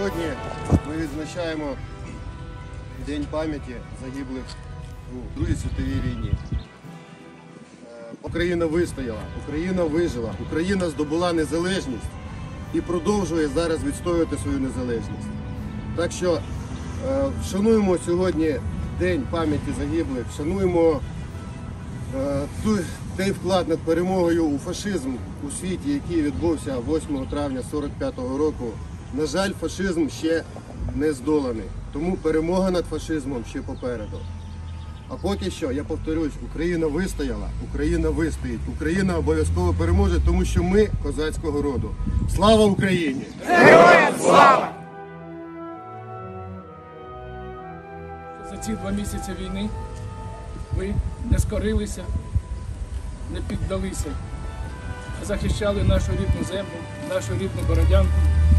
Сьогодні ми відзначаємо День пам'яті загиблих у Другій світовій війні. Україна вистояла, Україна вижила, Україна здобула незалежність і продовжує зараз відстоювати свою незалежність. Так що вшануємо сьогодні День пам'яті загиблих, вшануємо той вклад над перемогою у фашизм у світі, який відбувся 8 травня 1945 року. На жаль, фашизм ще не здоланий, тому перемога над фашизмом ще попереду. А поки що, я повторюсь, Україна вистояла, Україна вистоїть, Україна обов'язково переможе, тому що ми козацького роду. Слава Україні! Героям слава! За ці 2 місяці війни ви не скорилися, не піддалися, а захищали нашу рідну землю, нашу рідну Бородянку.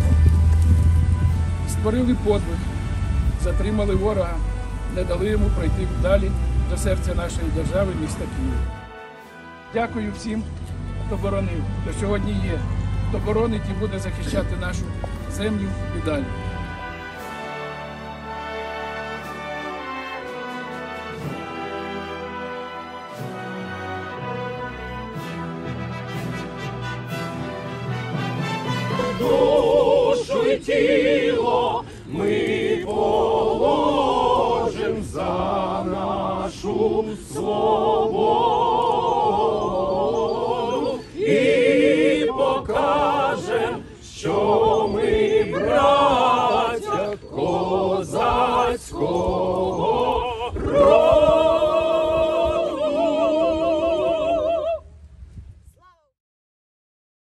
Створили подвиг, затримали ворога, не дали йому пройти далі до серця нашої держави, міста Києва. Дякую всім, хто боронив, хто сьогодні є, хто боронить і буде захищати нашу землю і далі. Душу і тіло ми положим за нашу свободу.